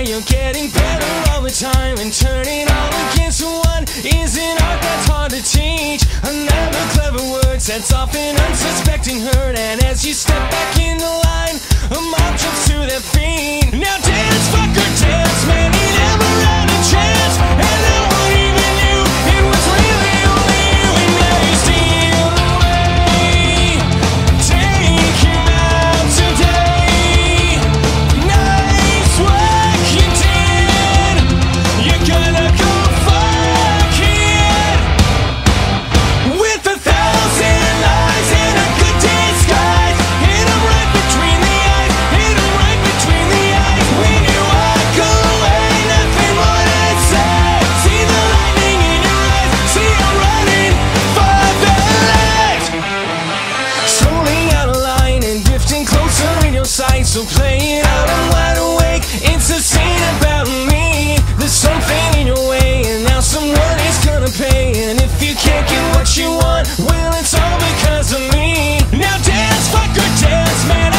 you're getting better all the time, and turning all against one is an art that's hard to teach. Another clever word sets off an unsuspecting hurt, and as you step back in the line, a mob jumps to their feet. Now dance, fucker, dance, man, he never had a chance, and no one even knew it was really only you, and now you steal away. Take him out today. Nice work you did. You're gonna go fuck it. With 1,000 lies and a good disguise, hit him right between the eyes, hit him right between the eyes. When you walk away, nothing more to say. See the lightning in your eyes, see him running for the light. Strolling out of line and drifting closer in your sight, so play it out, I'm wide awake. It's a scene about me. There's something in your way, and now someone is gonna pay. And if you can't get what you want, well, it's all because of me. Now dance, fucker, dance, man.